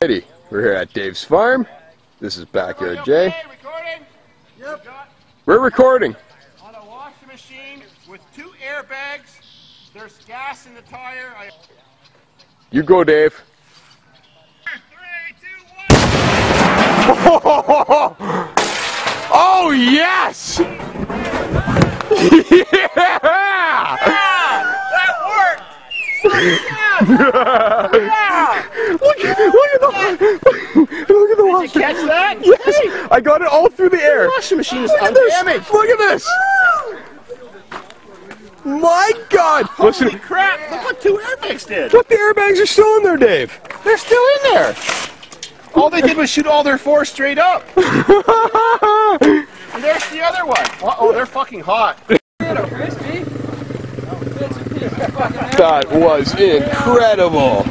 We're here at Dave's farm. This is Backyard Jay. Okay, recording? Yep. We're recording. On a washing machine with 2 airbags. There's gas in the tire. You go, Dave. 3, 2, 1. Oh, yes! Yeah! That worked! Yeah! Look at the Did washing. you catch that? Yes, I got it all through the air. The washing machine is Look at this. undamaged. Look at this. My God! Listen, Holy crap! Look what 2 airbags did. look, the airbags are still in there, Dave. They're still in there. All they did was shoot all their 4 straight up. And there's the other one. Oh, they're fucking hot. That was incredible.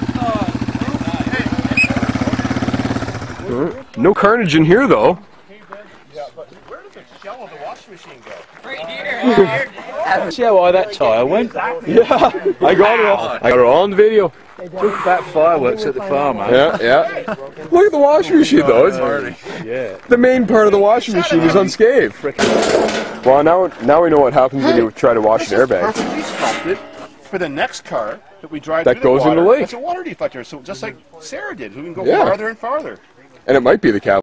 No carnage in here, though. Yeah, but where did the shell of the washing machine go? Right here. See how high that tire went? Yeah, I got it all. I got it all on the video. Took back fireworks at the farm, man. Yeah. Look at the washing machine, though. Yeah. The main part of the washing machine is unscathed. Well, now we know what happens when you try to wash an airbag. Perfectly sculpted for the next car that we drive That through goes the in water. the lake. It's a water deflector, so just like Sarah did, we can go Yeah. farther and farther. And it might be the cap.